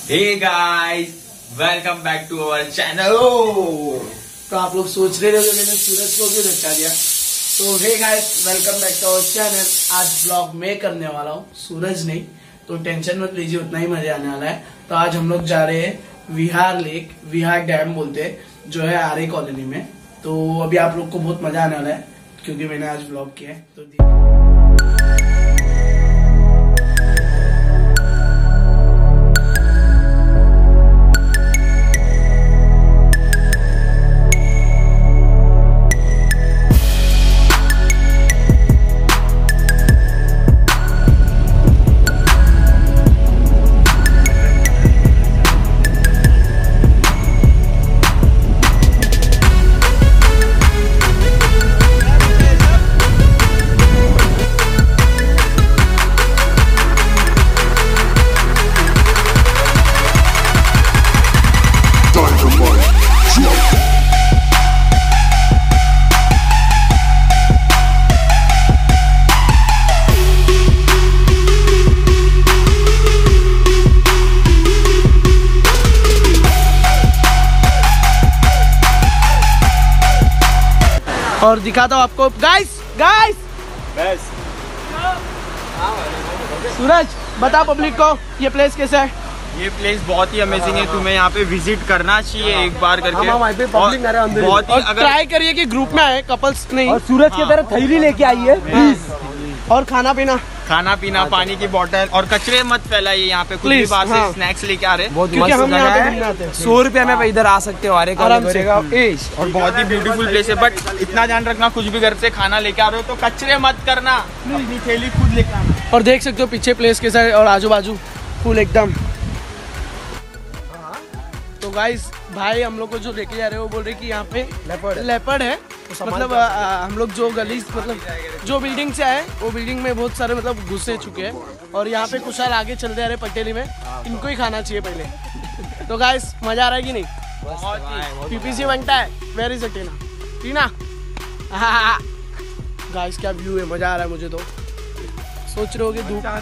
Hey guys, welcome back to our channel. तो आप लोग सोच रहे होंगे मैंने सूरज को क्यों धक्का दिया। तो hey guys, welcome back to our channel. आज ब्लॉग मैं करने वाला हूँ, सूरज नहीं, तो टेंशन मत लीजिए, उतना ही मजा आने वाला है। तो आज हम लोग जा रहे हैं विहार लेक, विहार डैम बोलते हैं, जो है आर्य कॉलोनी में। तो अभी आप लोग को बहुत मजा आने वाला है क्योंकि मैंने आज ब्लॉग किया है। तो और दिखाता हूँ आपको गाइस। सूरज बता पब्लिक को ये प्लेस कैसा है। ये प्लेस बहुत ही अमेजिंग है, तुम्हें यहाँ पे विजिट करना चाहिए एक बार करके। बहुत ही ट्राई करिए कि ग्रुप में आए, कपल्स नहीं। और सूरज की तरह थैली लेके आइए प्लीज। और खाना पीना, पानी की बोतल, और कचरे मत फैलाइए यहाँ पे। कुछ भी बाहर से स्नैक्स लेके आ रहे हैं, क्योंकि हम यहाँ पे घूमने आते हैं। 100 रुपए में इधर आ सकते हो आर्य कॉलोनी और बहुत ही ब्यूटीफुल प्लेस है। बट इतना ध्यान रखना, कुछ भी घर से खाना लेके आ रहे हो तो कचरे मत करना, अपनी थैली खुद लेके आना। और देख सकते हो पीछे प्लेस कैसा है और आजू बाजू फुल एकदम। तो गाइस, भाई हम लोग को जो लेके जा रहे हैं वो बोल रहे कि यहाँ पे लेपर्ड है। मतलब हम लोग जो गली, मतलब जो बिल्डिंग से आए वो बिल्डिंग में बहुत सारे मतलब घुसे चुके हैं। और यहाँ पे कुछ साल आगे चलते आ रहे पटेली में, इनको ही खाना चाहिए पहले। तो गाइस, मजा आ रहा है कि नहीं? पीपीसी बनता है। Where is Tina? गाइस क्या व्यू है, मजा आ रहा है मुझे। तो सोच रहे हो कि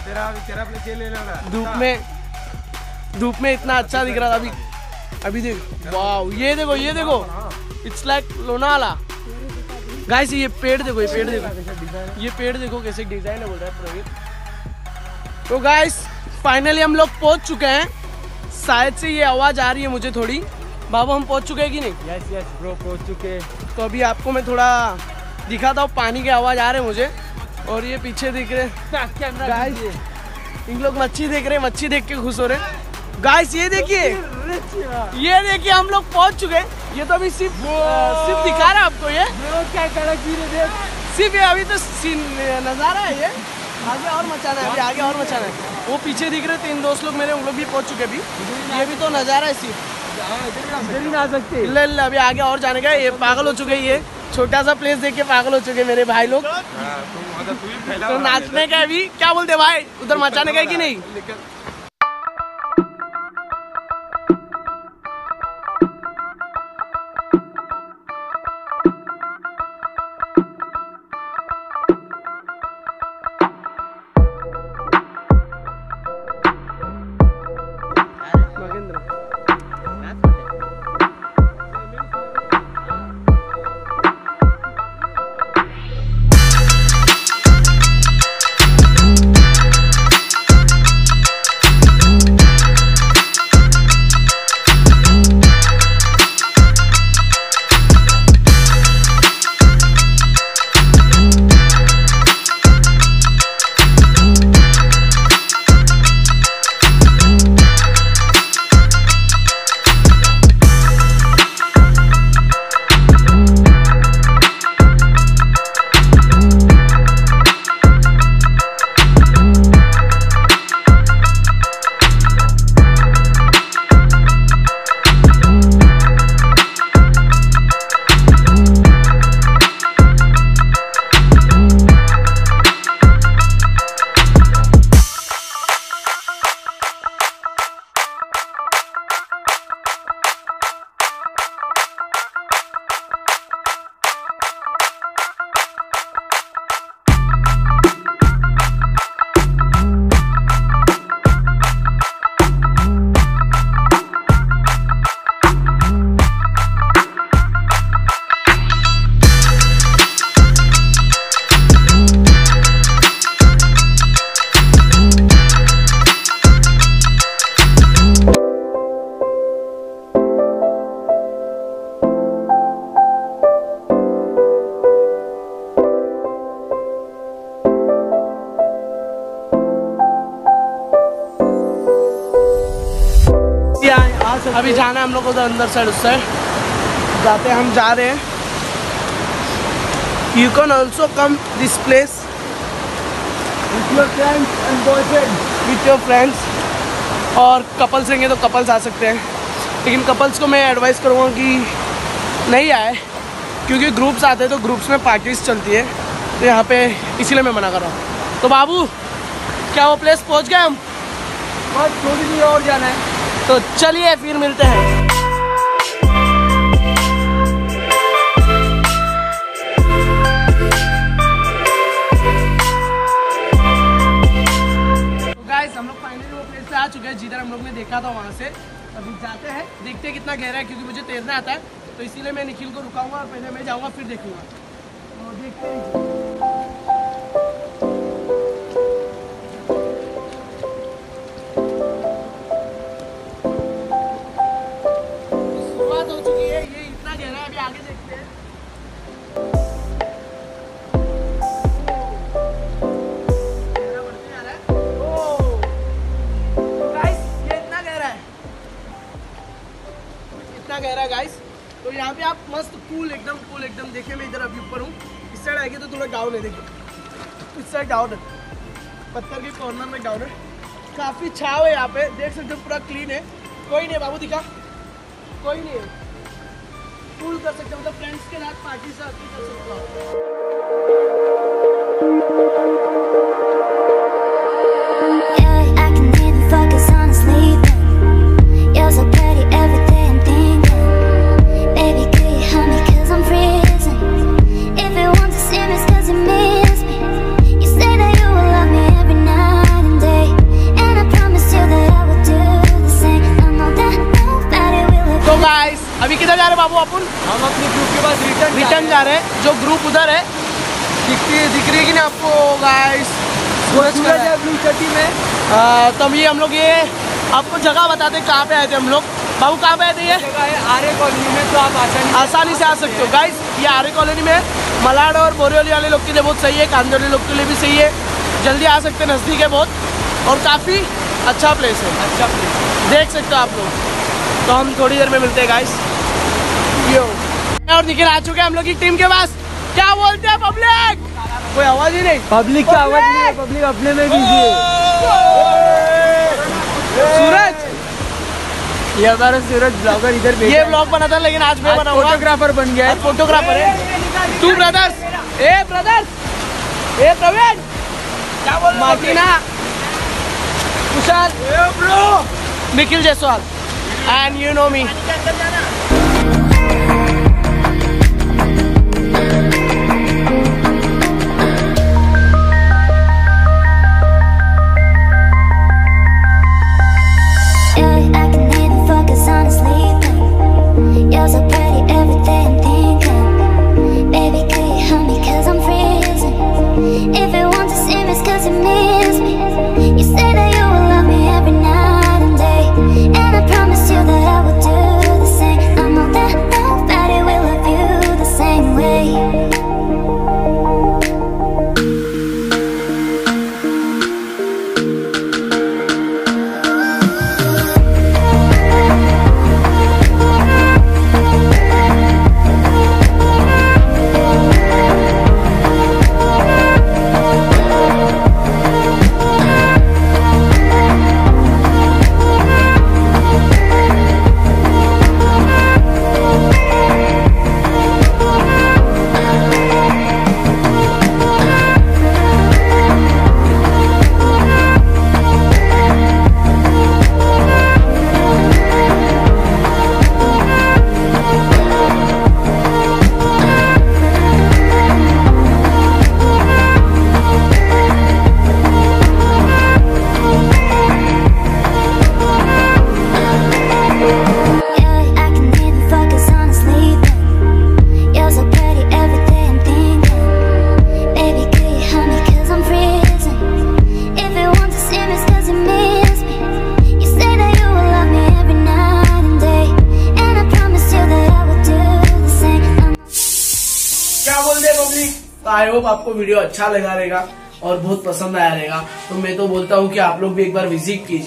धूप में इतना अच्छा दिख रहा था। अभी देख, वाओ, ये देखो इट्स लाइक लोनावाला। गाइस ये पेड़ देखो, ये पेड़ देखो कैसे डिजाइन है, बोल रहा है प्रवीण। तो गाइस फाइनली हम लोग पहुंच चुके हैं। शायद से ये आवाज आ रही है मुझे थोड़ी। बाबू हम पहुंच चुके हैं कि नहीं? यस ब्रो, पहुंच चुके। तो अभी आपको मैं थोड़ा दिखाता हूँ, पानी की आवाज आ रहे हैं मुझे। और ये पीछे दिख रहे गाइस, इन लोग मच्छी देख रहे हैं, मच्छी देख के खुश हो रहे हैं। गाइस ये देखिए हम लोग पहुंच चुके हैं। ये तो अभी सिर्फ दिखा रहा है आपको। ये क्या सिर्फ ये अभी तो नजारा है। ये आगे और मचाना है, अभी आगे और मचाना है। वो पीछे दिख रहे 3 दोस्त लोग मेरे, उन लोग भी पहुंच चुके अभी। ये भी तो नजारा है सिर्फ। इधर ही ना सकते। ले अभी आगे और जाने का। ये पागल हो चुके, ये छोटा सा प्लेस देख के पागल हो चुके मेरे भाई लोग। तो नाचने का अभी क्या बोलते भाई, उधर मचाने का है कि नहीं? अभी जाना है हम लोग को उधर अंदर साइड, उस साइड जाते हैं, हम जा रहे हैं। You can also come this place With your friends and boyfriend. With your friends, और कपल्स रहेंगे तो कपल्स आ सकते हैं, लेकिन कपल्स को मैं एडवाइस करूँगा कि नहीं आए, क्योंकि ग्रुप्स आते हैं तो ग्रुप्स में पार्टीज चलती है, तो यहाँ पे इसीलिए मैं मना कर रहा हूँ। तो बाबू क्या वो प्लेस पहुँच गए हम? बस थोड़ी देर और जाना है। तो चलिए फिर मिलते हैं। हम लोग फाइनली वो प्लेस पे आ चुके हैं जिधर हम लोग ने देखा था वहाँ से। अभी जाते हैं, देखते हैं कितना गहरा है, क्योंकि मुझे तैरना आता है, तो इसीलिए मैं निखिल को रुकाऊंगा और पहले मैं जाऊंगा फिर देखूंगा। तो देखते हैं। शुरुआत हो चुकी है, ये इतना गहरा है, अभी आगे देखते हैं। गहरा है गाइस, तो यहाँ पे आप मस्त कूल एकदम देखिए। मैं इधर अभी ऊपर हूँ, इस साइड आएगी तो थोड़ा डाउन है, देखिए इस साइड डाउन है, पत्थर के कॉर्नर में डाउन है, काफी छाव है यहाँ पे, देख सकते हो पूरा क्लीन है। कोई नहीं बाबू दिखा, कोई नहीं है, कूल कर सकते हो, मतलब फ्रेंड्स के साथ पार्टी से कर सकते हो। अभी किधर जा रहे हैं बाबू अपन? हम अपने ग्रुप के पास रिटर्न जा रहे हैं। जो ग्रुप उधर है दिख रही है कि नहीं आपको गाइस? सूरज है ब्लू चट्टी में। तो अभी हम लोग ये आपको जगह बताते हैं कहाँ पे आए थे हम लोग। बाबू कहाँ पे आए थे? ये जगह है आर्य कॉलोनी में, तो आप आसानी से आ सकते हो गाइस। ये आर्य कॉलोनी में मलाड और बोरीवली वाले लोग के लिए बहुत सही है, कांदोली लोग के लिए भी सही है, जल्दी आ सकते हैं, नज़दीक है बहुत और काफ़ी अच्छा प्लेस है। अच्छा प्लेस देख सकते हो आप लोग। तो हम थोड़ी देर में मिलते हैं गाइस। यो और निखिल आ चुके हैं हम लोग की टीम के पास। क्या बोलते हैं पब्लिक? कोई आवाज ही नहीं, पब्लिक की आवाज नहीं है, पब्लिक अपने में बिजी है। सूरज, ये हमारा सूरज ब्लॉगर इधर ये ब्लॉग बना था, लेकिन आज मैं बनाऊंगा। फोटोग्राफर बन गया है। फोटोग्राफर है तू। ब्रदर्स, ए प्रवीण, क्या बोल Martina, Kushal, Nikhil Jaiswal, and you know me. I hope आपको वीडियो अच्छा लगा रहेगा और बहुत पसंद आया रहेगा। तो मैं तो बोलता हूँ कि आप लोग भी एक बार विजिट कीजिए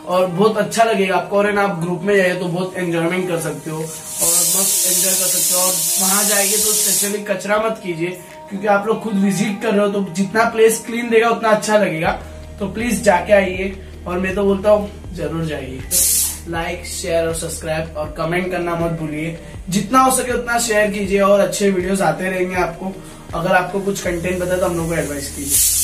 और बहुत अच्छा लगेगा आपको। और आप ग्रुप में जाइए तो बहुत एंजॉयमेंट कर सकते हो और मस्त एंजॉय कर सकते हो। और वहां जाएंगे तो स्पेशली कचरा मत कीजिए, क्योंकि आप लोग खुद विजिट कर रहे हो, तो जितना प्लेस क्लीन देगा उतना अच्छा लगेगा। तो प्लीज जाके आइए, और मैं तो बोलता हूँ जरूर जाइए। लाइक, शेयर और सब्सक्राइब और कमेंट करना मत भूलिए। जितना हो सके उतना शेयर कीजिए, और अच्छे वीडियोस आते रहेंगे आपको। अगर आपको कुछ कंटेंट पता है तो हम लोग को एडवाइस कीजिए।